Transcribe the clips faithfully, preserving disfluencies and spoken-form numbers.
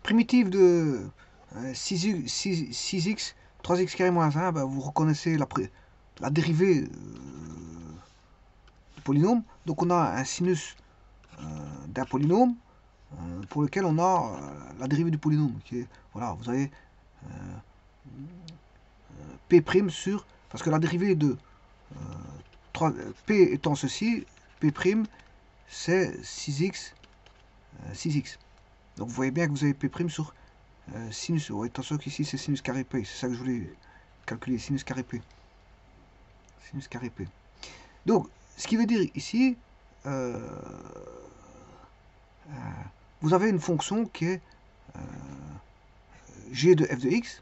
primitive de euh, six x, trois x carré moins un, ben, vous reconnaissez la, la dérivée euh, du polynôme. Donc on a un sinus euh, d'un polynôme euh, pour lequel on a euh, la dérivée du polynôme. Qui est, voilà, vous avez euh, P' sur, parce que la dérivée de euh, trois, P étant ceci, P' c'est six x, euh, six x. Donc vous voyez bien que vous avez P' sur euh, sinus. Oh, attention qu'ici c'est sinus carré P, c'est ça que je voulais calculer, sinus carré P. Sinus carré P. Donc, ce qui veut dire ici, euh, euh, vous avez une fonction qui est euh, g de f de x.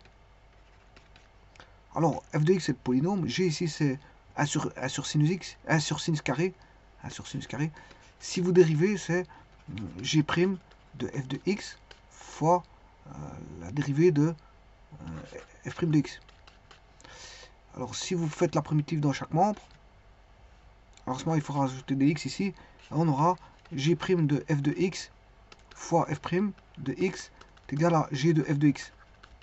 Alors, f de x c'est le polynôme, g ici c'est un sur, un sur sinus x, un sur sinus carré, un sur sinus carré. Si vous dérivez, c'est g' de f de x fois euh, la dérivée de euh, f' de x. Alors, si vous faites la primitive dans chaque membre, alors à ce moment il faudra rajouter des x ici, on aura g' de f de x fois f' de x est égal à g de f de x.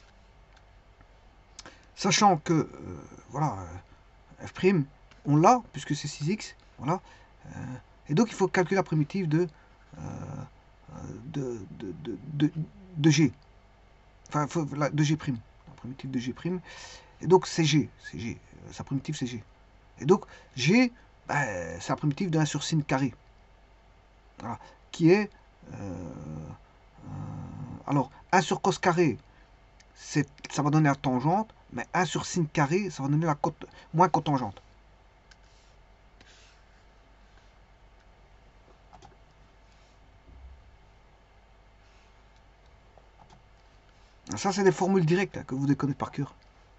Sachant que, euh, voilà, euh, f', on l'a, puisque c'est six x, voilà. Euh, et donc il faut calculer la primitive de, euh, de, de, de, de, de g. Enfin, faut, la, de g'. La primitive de g'. Et donc c'est g. C'est g. Sa primitive c'est g. Et donc g, ben, c'est la primitive de un sur sin carré. Voilà, qui est... Euh, euh, alors, un sur cos carré, ça va donner la tangente, mais un sur sin carré, ça va donner la cote, moins cotangente. Ça, c'est des formules directes hein, que vous devez connaître par cœur.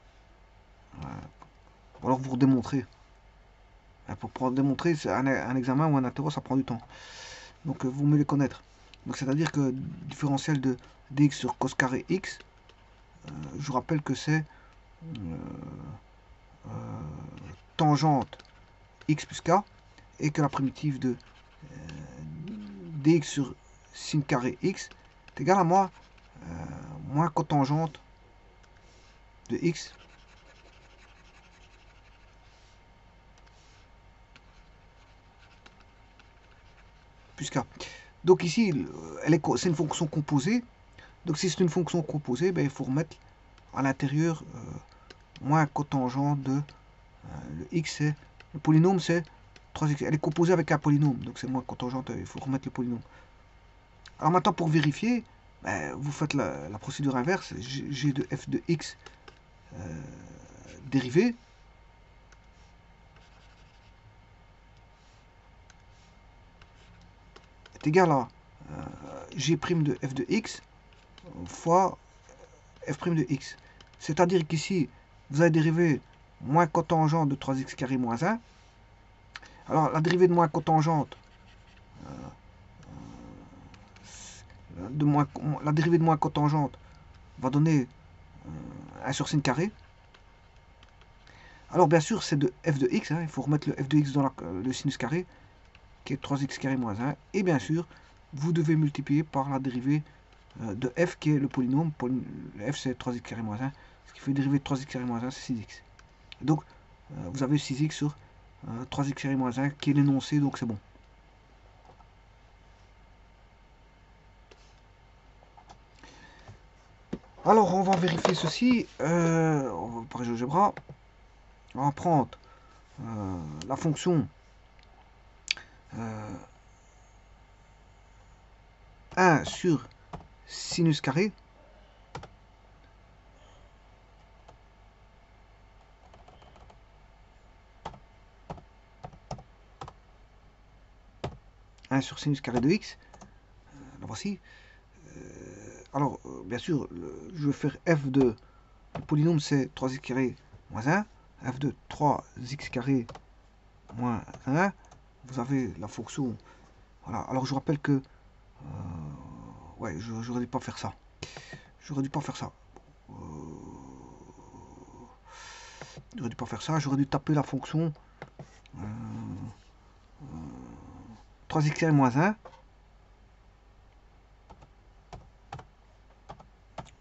Ou alors vous redémontrez. Pour démontrer, un, un examen ou un interro, ça prend du temps. Donc, vous me les connaître. Donc, c'est-à-dire que différentiel de dx sur cos carré x, euh, je vous rappelle que c'est euh, euh, tangente x plus k, et que la primitive de euh, dx sur sin carré x est égale à moi euh, moins cotangente de x plus k. Donc ici, c'est une fonction composée. Donc si c'est une fonction composée, ben, il faut remettre à l'intérieur euh, moins cotangente de euh, le x, c'est le polynôme, c'est trois x. Elle est composée avec un polynôme, donc c'est moins cotangente, il faut remettre le polynôme. Alors maintenant, pour vérifier, ben, vous faites la, la procédure inverse, g de f de x euh, dérivé est égal à euh, g' de f de x fois f' de x. C'est-à-dire qu'ici, vous avez dérivé moins cotangente de trois x carré moins un. Alors, la dérivée de moins cotangente, euh, de moins, la dérivée de moins cotangente va donner euh, un sur sin carré. Alors, bien sûr, c'est de f de x. Hein, il faut remettre le f de x dans la, le sinus carré, qui est trois x carré moins un. Et bien sûr, vous devez multiplier par la dérivée euh, de f, qui est le polynôme. Poly, le f, c'est trois x carré moins un. Ce qui fait dériver de trois x carré moins un, c'est six x. Donc, euh, vous avez six x sur euh, trois x carré moins un, qui est l'énoncé, donc c'est bon. Alors, on va vérifier ceci. Euh, on va par GeoGebra. On va prendre euh, la fonction euh, un sur sinus carré. un sur sinus carré de x. Euh, la voici. Euh, alors, euh, bien sûr, le, je vais faire f de... Le polynôme, c'est trois x carré moins un. F de trois x carré moins un. Vous avez la fonction... Voilà. Alors, je rappelle que... Euh, ouais, j'aurais dû pas faire ça. J'aurais dû pas faire ça. Euh, j'aurais dû pas faire ça. J'aurais dû taper la fonction... Euh, euh, trois x carré moins un.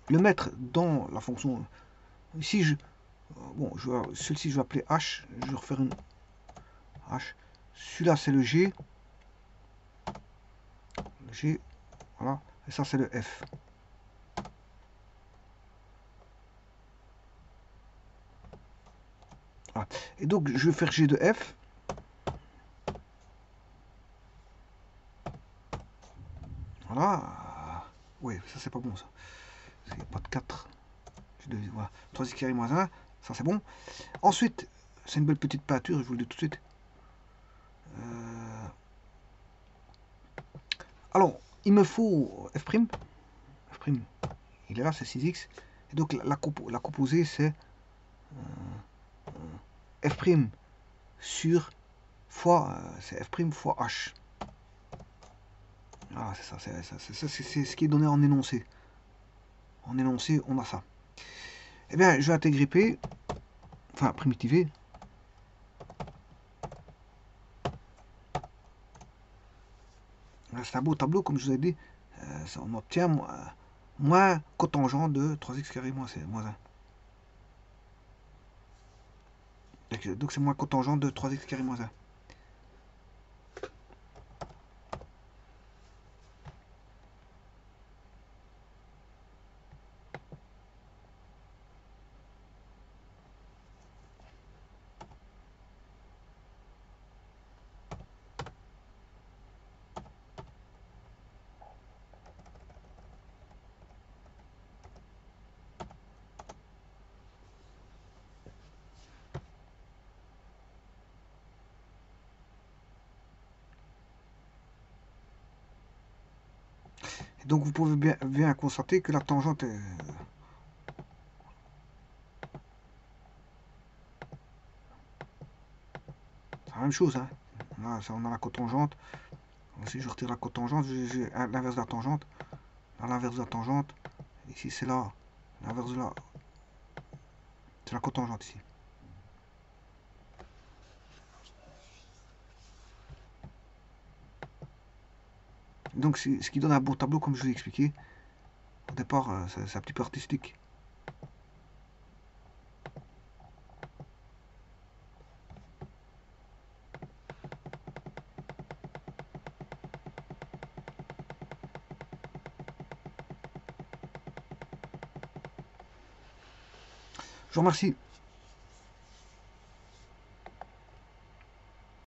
le mettre dans la fonction. Ici, je, bon, je vais, celui-ci, je vais appeler H. Je vais refaire une H. Celui-là, c'est le G. Le G, voilà. Et ça, c'est le F. Voilà. Et donc, je vais faire G de F. Voilà. Oui, ça, c'est pas bon, ça. Il n'y a pas de quatre. Voilà. trois x carré moins un. Ça, c'est bon. Ensuite, c'est une belle petite peinture, je vous le dis tout de suite. Euh... Alors, il me faut F'. F', il est là, c'est six x. Et donc, la, la, compo la composée, c'est euh, euh, F' sur fois, euh, c'est F' fois H. Voilà, c'est ça, c'est ce qui est donné en énoncé. En énoncé, on a ça. Eh bien, je vais intégrer P, enfin, primitiver. C'est un beau tableau, comme je vous ai dit. Euh, ça, on obtient moins, moins cotangent de trois x carré moins, moins un. Donc c'est moins cotangent de trois x carré moins un. Et donc vous pouvez bien, bien constater que la tangente est... C'est la même chose. Hein. Là, ça, on a la cotangente. Si je retire la cotangente, j'ai l'inverse de la tangente. Là, l'inverse de la tangente. Ici, c'est là. L'inverse de la... C'est la cotangente ici. Donc, ce qui donne un beau tableau, comme je vous ai expliqué. Au départ, c'est un petit peu artistique. Je vous remercie.